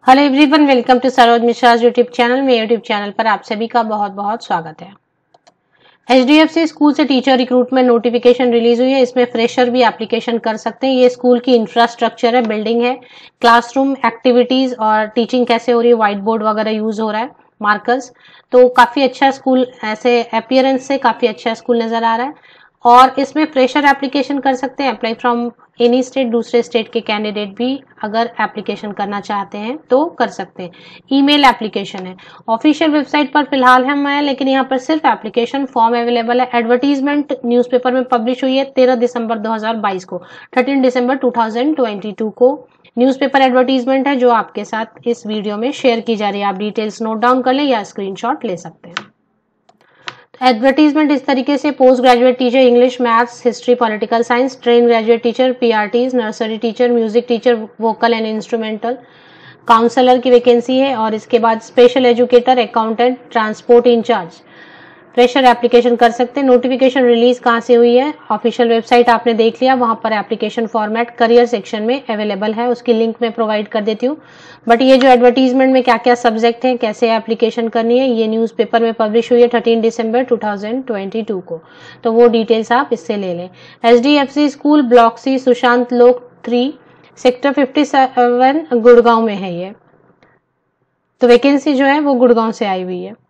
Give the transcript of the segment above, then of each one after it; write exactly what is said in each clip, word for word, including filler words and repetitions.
Hello everyone, welcome to Saroj Mishra YouTube channel. मेरे YouTube channel पर आप सभी का बहुत बहुत स्वागत है। एचडीएफसी स्कूल से टीचर रिक्रूटमेंट नोटिफिकेशन रिलीज हुई है। इसमें फ्रेशर भी एप्लीकेशन कर सकते हैं। ये स्कूल की इंफ्रास्ट्रक्चर है, बिल्डिंग है, क्लासरूम एक्टिविटीज और टीचिंग कैसे हो रही है, व्हाइट बोर्ड वगैरह यूज हो रहा है, मार्कर्स। तो काफी अच्छा स्कूल, ऐसे अपीयरेंस से काफी अच्छा स्कूल नजर आ रहा है। और इसमें फ्रेशर एप्लीकेशन कर सकते हैं, अप्लाई फ्रॉम एनी स्टेट। दूसरे स्टेट के कैंडिडेट भी अगर एप्लीकेशन करना चाहते हैं तो कर सकते हैं। ईमेल एप्लीकेशन है। ऑफिशियल वेबसाइट पर फिलहाल हम है, लेकिन यहाँ पर सिर्फ एप्लीकेशन फॉर्म अवेलेबल है। एडवर्टीजमेंट न्यूज़पेपर में पब्लिश हुई है तेरह दिसंबर दो हज़ार बाईस को, तेरह दिसंबर दो हज़ार बाईस को न्यूज़पेपर एडवर्टीजमेंट है, जो आपके साथ इस वीडियो में शेयर की जा रही है। आप डिटेल्स नोट डाउन कर लें या स्क्रीनशॉट ले सकते हैं। एडवर्टीजमेंट इस तरीके से: post graduate teacher English, maths, history, political science, train graduate teacher, PRTs, nursery teacher, music teacher, vocal and instrumental, counsellor की वैकेंसी है। और इसके बाद special educator, accountant, transport incharge fresher application कर सकते हैं। नोटिफिकेशन रिलीज कहाँ से हुई है? ऑफिशियल वेबसाइट आपने देख लिया, वहां पर एप्लीकेशन फॉर्मेट करियर सेक्शन में अवेलेबल है, उसकी लिंक मैं प्रोवाइड कर देती हूँ। बट ये जो एडवर्टीजमेंट में क्या क्या सब्जेक्ट हैं, कैसे एप्लीकेशन करनी है, ये न्यूज़पेपर में पब्लिश हुई है तेरह दिसंबर दो हज़ार बाईस को, तो वो डिटेल्स आप इससे ले लें। HDFC school, block C, Sushant Lok three, sector सत्तावन, गुड़गांव में है ये। तो वैकेंसी जो है वो गुड़गांव से आई हुई है।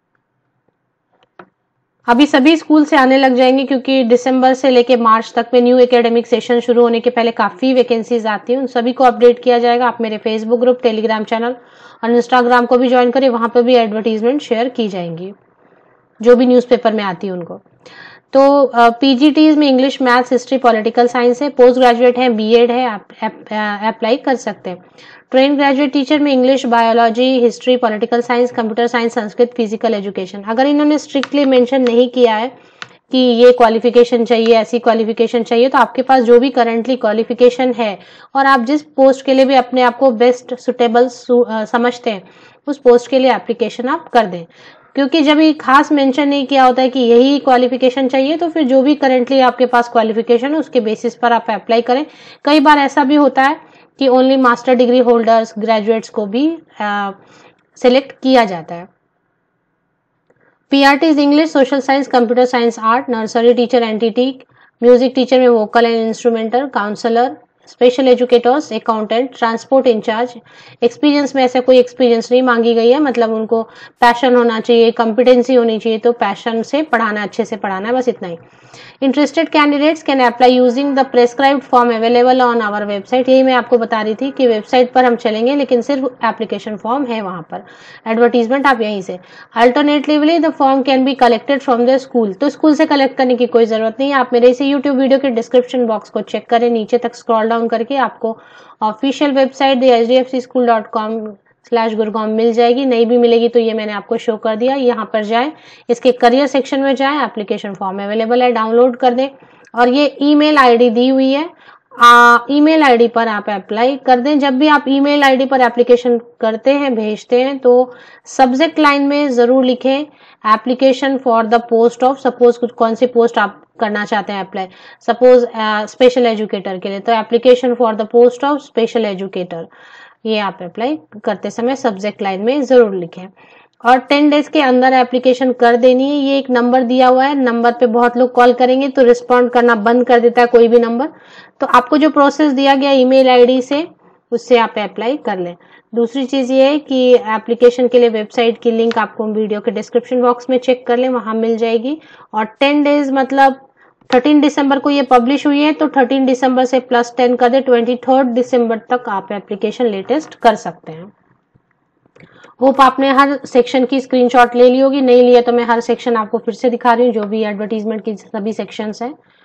अभी सभी स्कूल से आने लग जाएंगे, क्योंकि दिसंबर से लेके मार्च तक में न्यू एकेडमिक सेशन शुरू होने के पहले काफी वैकेंसीज आती हैं। उन सभी को अपडेट किया जाएगा। आप मेरे फेसबुक ग्रुप, टेलीग्राम चैनल और इंस्टाग्राम को भी ज्वाइन करें, वहां पर भी एडवर्टीजमेंट शेयर की जाएंगी जो भी न्यूज़पेपर में आती है उनको। तो पीजीटीज में English, maths, history, political science है। पोस्ट ग्रेजुएट है, बीएड है, अप्लाई कर सकते हैं। ट्रेन ग्रेजुएट टीचर में English, biology, history, political science, computer science, Sanskrit, physical education. अगर इन्होंने स्ट्रिक्टली मेंशन नहीं किया है कि ये क्वालिफिकेशन चाहिए, ऐसी क्वालिफिकेशन चाहिए, तो आपके पास जो भी करंटली क्वालिफिकेशन है और आप जिस पोस्ट के लिए भी अपने आप को बेस्ट सुटेबल समझते हैं, उस पोस्ट के लिए एप्लीकेशन आप कर दें। क्योंकि जब ये खास मेंशन नहीं किया होता है कि यही क्वालिफिकेशन चाहिए, तो फिर जो भी करंटली आपके पास क्वालिफिकेशन है उसके बेसिस पर आप अप्लाई करें। कई बार ऐसा भी होता है कि only master degree holders, graduates को भी सिलेक्ट किया जाता है। PRTs English, social science, computer science, art, nursery teacher, NTT, music teacher में vocal and instrumental, counsellor, special educators, accountant, transport incharge. Experience में ऐसा कोई एक्सपीरियंस नहीं मांगी गई है, मतलब उनको पैशन होना चाहिए, कॉम्पिटेंसी होनी चाहिए, तो पैशन से पढ़ाना, अच्छे से पढ़ाना है, बस इतना ही। Interested candidates can apply using the prescribed form available on our website. यही मैं आपको बता रही थी कि वेबसाइट पर हम चलेंगे, लेकिन सिर्फ एप्लीकेशन फॉर्म है वहां पर, एडवर्टीजमेंट आप यहीं से। Alternatively the form can be collected from the school. तो स्कूल से कलेक्ट करने की कोई जरूरत नहीं है। आप मेरे इसी यूट्यूब वीडियो के डिस्क्रिप्शन बॉक्स को चेक करें, नीचे तक स्क्रॉल डाउन करके आपको official website the H D F C school dot com slash Gurgaon मिल जाएगी। नहीं भी मिलेगी तो ये मैंने आपको शो कर दिया। यहाँ पर जाएं, इसके करियर सेक्शन में जाएं, एप्लीकेशन फॉर्म अवेलेबल है, डाउनलोड कर दें। और ये ईमेल आईडी दी हुई है, ईमेल आईडी पर आप अप्लाई कर दें। जब भी आप ईमेल आईडी पर एप्लीकेशन करते हैं, भेजते हैं, तो सब्जेक्ट लाइन में जरूर लिखें application for the post of, suppose कुछ कौन सी पोस्ट आप करना चाहते हैं अप्लाई, सपोज स्पेशल एजुकेटर के लिए, तो application for the post of special educator, ये आप अप्लाई करते समय सब्जेक्ट लाइन में जरूर लिखें। और टेन डेज के अंदर एप्लीकेशन कर देनी है। ये एक नंबर दिया हुआ है, नंबर पे बहुत लोग कॉल करेंगे तो रिस्पॉन्ड करना बंद कर देता है कोई भी नंबर। तो आपको जो प्रोसेस दिया गया ईमेल आईडी से, उससे आप अप्लाई कर लें। दूसरी चीज ये है कि एप्लीकेशन के लिए वेबसाइट की लिंक आपको वीडियो के डिस्क्रिप्शन बॉक्स में चेक कर लें, वहां मिल जाएगी। और टेन डेज मतलब तेरह दिसंबर को ये पब्लिश हुई है, तो तेरह दिसंबर से प्लस टेन कर दे, तेईस दिसंबर तक आप एप्लीकेशन लेटेस्ट कर सकते हैं। होप आपने हर सेक्शन की स्क्रीनशॉट ले ली होगी, नहीं लिया तो मैं हर सेक्शन आपको फिर से दिखा रही हूँ, जो भी एडवर्टीजमेंट की सभी सेक्शंस हैं।